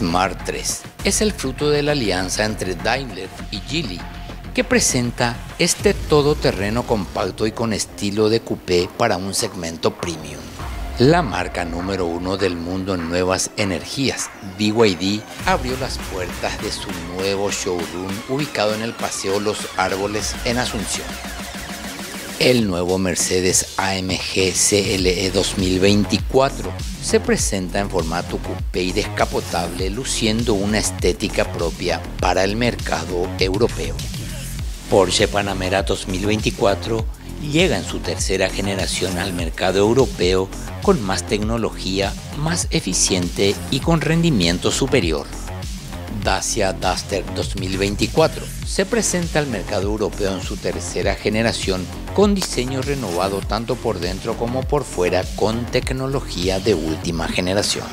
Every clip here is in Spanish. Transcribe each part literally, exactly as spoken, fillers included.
Smart tres es el fruto de la alianza entre Daimler y Geely, que presenta este todoterreno compacto y con estilo de coupé para un segmento premium. La marca número uno del mundo en nuevas energías, B Y D, abrió las puertas de su nuevo showroom ubicado en el Paseo Los Árboles en Asunción. El nuevo Mercedes A M G C L E dos mil veinticuatro se presenta en formato coupé y descapotable, luciendo una estética propia para el mercado europeo. Porsche Panamera dos mil veinticuatro llega en su tercera generación al mercado europeo con más tecnología, más eficiente y con rendimiento superior. Dacia Duster dos mil veinticuatro se presenta al mercado europeo en su tercera generación con diseño renovado tanto por dentro como por fuera con tecnología de última generación.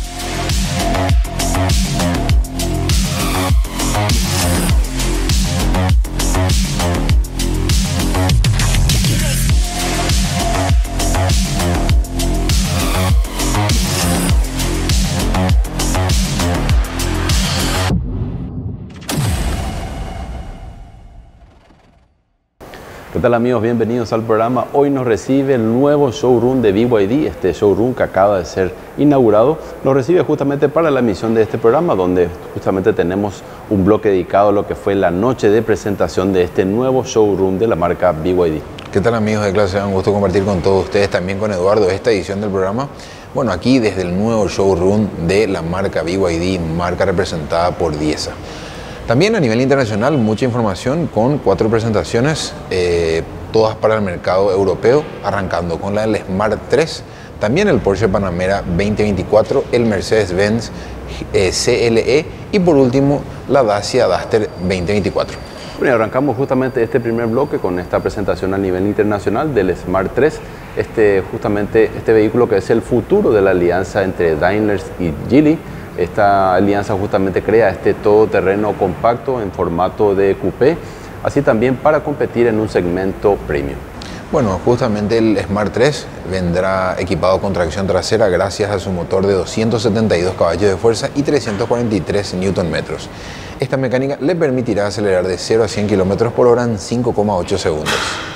¿Qué tal, amigos? Bienvenidos al programa. Hoy nos recibe el nuevo showroom de B Y D, este showroom que acaba de ser inaugurado. Nos recibe justamente para la emisión de este programa, donde justamente tenemos un bloque dedicado a lo que fue la noche de presentación de este nuevo showroom de la marca B Y D. ¿Qué tal, amigos de clase? Un gusto compartir con todos ustedes, también con Eduardo, esta edición del programa. Bueno, aquí desde el nuevo showroom de la marca B Y D, marca representada por Diesa. También a nivel internacional, mucha información con cuatro presentaciones, eh, todas para el mercado europeo, arrancando con la del Smart tres, también el Porsche Panamera veinte veinticuatro, el Mercedes-Benz eh, C L E y por último la Dacia Duster veinte veinticuatro. Bueno, y arrancamos justamente este primer bloque con esta presentación a nivel internacional del Smart tres, este, justamente este vehículo que es el futuro de la alianza entre Daimler y Geely. Esta alianza justamente crea este todoterreno compacto en formato de coupé, así también para competir en un segmento premium. Bueno, justamente el Smart tres vendrá equipado con tracción trasera gracias a su motor de doscientos setenta y dos caballos de fuerza y trescientos cuarenta y tres newton metros. Esta mecánica le permitirá acelerar de cero a cien kilómetros por hora en cinco coma ocho segundos.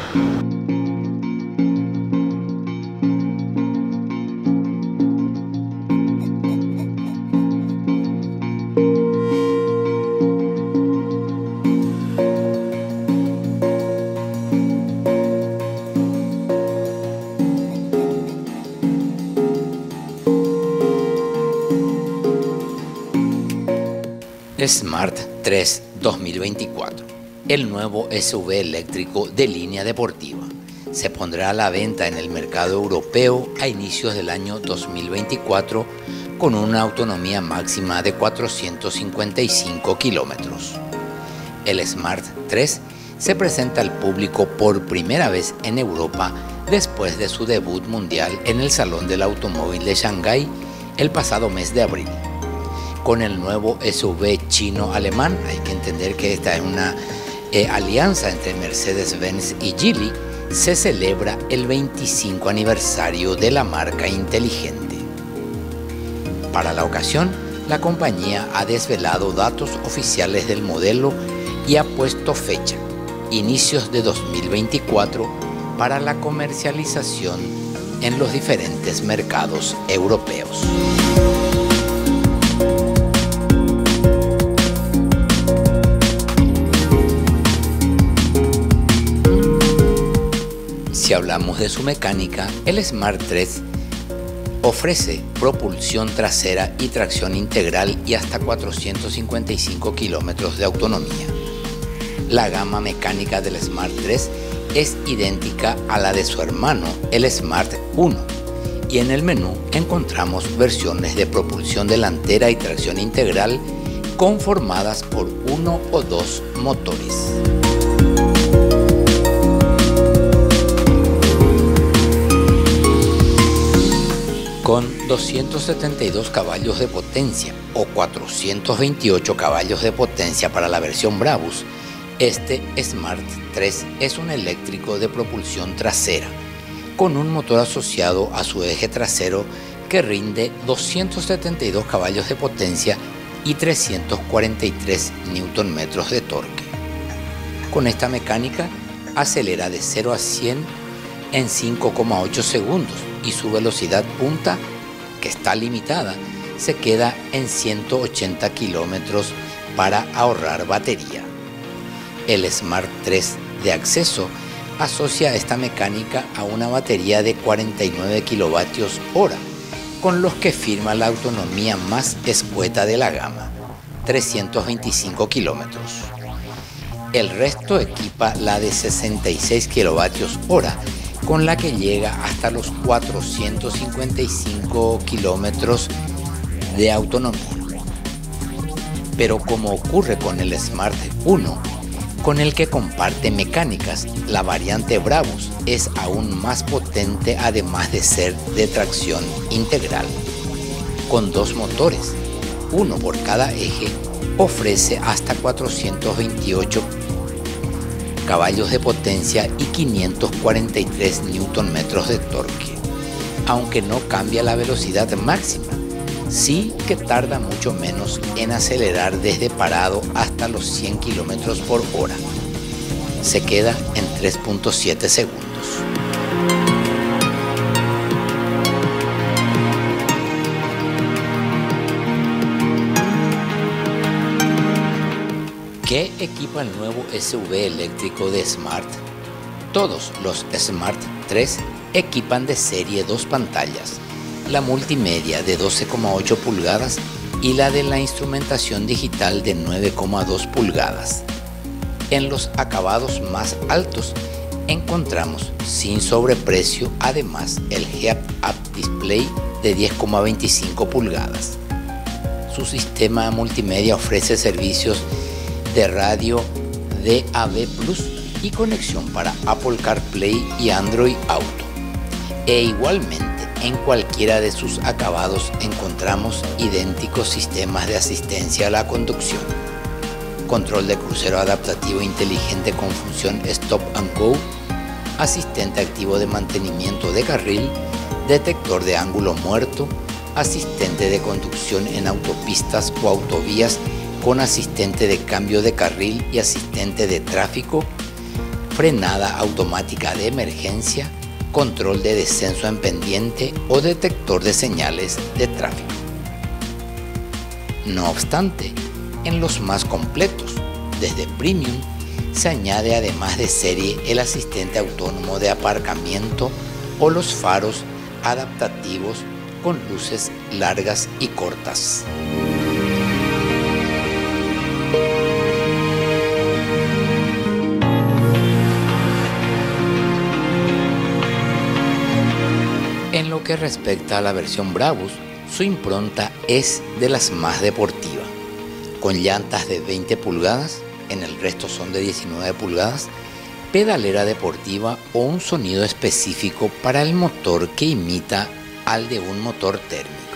Smart tres dos mil veinticuatro, el nuevo S U V eléctrico de línea deportiva, se pondrá a la venta en el mercado europeo a inicios del año dos mil veinticuatro con una autonomía máxima de cuatrocientos cincuenta y cinco kilómetros. El Smart tres se presenta al público por primera vez en Europa después de su debut mundial en el Salón del Automóvil de Shanghái el pasado mes de abril. Con el nuevo S U V chino-alemán, hay que entender que esta es una eh, alianza entre Mercedes-Benz y Geely, se celebra el veinticinco aniversario de la marca inteligente. Para la ocasión, la compañía ha desvelado datos oficiales del modelo y ha puesto fecha, inicios de dos mil veinticuatro, para la comercialización en los diferentes mercados europeos. Si hablamos de su mecánica, el Smart tres ofrece propulsión trasera y tracción integral y hasta cuatrocientos cincuenta y cinco kilómetros de autonomía. La gama mecánica del Smart tres es idéntica a la de su hermano, el Smart uno, y en el menú encontramos versiones de propulsión delantera y tracción integral conformadas por uno o dos motores. Con doscientos setenta y dos caballos de potencia o cuatrocientos veintiocho caballos de potencia para la versión Brabus, este Smart tres es un eléctrico de propulsión trasera, con un motor asociado a su eje trasero que rinde doscientos setenta y dos caballos de potencia y trescientos cuarenta y tres newton metros de torque. Con esta mecánica acelera de cero a cien en cinco coma ocho segundos y su velocidad punta, que está limitada, se queda en ciento ochenta kilómetros para ahorrar batería. El Smart tres de acceso asocia esta mecánica a una batería de cuarenta y nueve kilovatios hora, con los que firma la autonomía más escueta de la gama, trescientos veinticinco kilómetros. El resto equipa la de sesenta y seis kilovatios hora, con la que llega hasta los cuatrocientos cincuenta y cinco kilómetros de autonomía. Pero como ocurre con el Smart uno, con el que comparte mecánicas, la variante Brabus es aún más potente, además de ser de tracción integral. Con dos motores, uno por cada eje, ofrece hasta cuatrocientos veintiocho caballos de potencia y quinientos cuarenta y tres newton metros de torque. Aunque no cambia la velocidad máxima, sí que tarda mucho menos en acelerar desde parado hasta los cien kilómetros por hora. Se queda en tres punto siete segundos. ¿Qué equipa el nuevo S U V eléctrico de Smart? Todos los Smart tres equipan de serie dos pantallas, la multimedia de doce coma ocho pulgadas y la de la instrumentación digital de nueve coma dos pulgadas. En los acabados más altos encontramos sin sobreprecio además el Head-Up Display de diez coma veinticinco pulgadas. Su sistema multimedia ofrece servicios de radio D A B plus y conexión para Apple CarPlay y Android Auto. E igualmente en cualquiera de sus acabados encontramos idénticos sistemas de asistencia a la conducción, control de crucero adaptativo inteligente con función Stop and Go, asistente activo de mantenimiento de carril, detector de ángulo muerto, asistente de conducción en autopistas o autovías con asistente de cambio de carril y asistente de tráfico, frenada automática de emergencia, control de descenso en pendiente o detector de señales de tráfico. No obstante, en los más completos, desde Premium, se añade además de serie el asistente autónomo de aparcamiento o los faros adaptativos con luces largas y cortas. En lo que respecta a la versión Brabus, su impronta es de las más deportiva, con llantas de veinte pulgadas, en el resto son de diecinueve pulgadas, pedalera deportiva o un sonido específico para el motor que imita al de un motor térmico.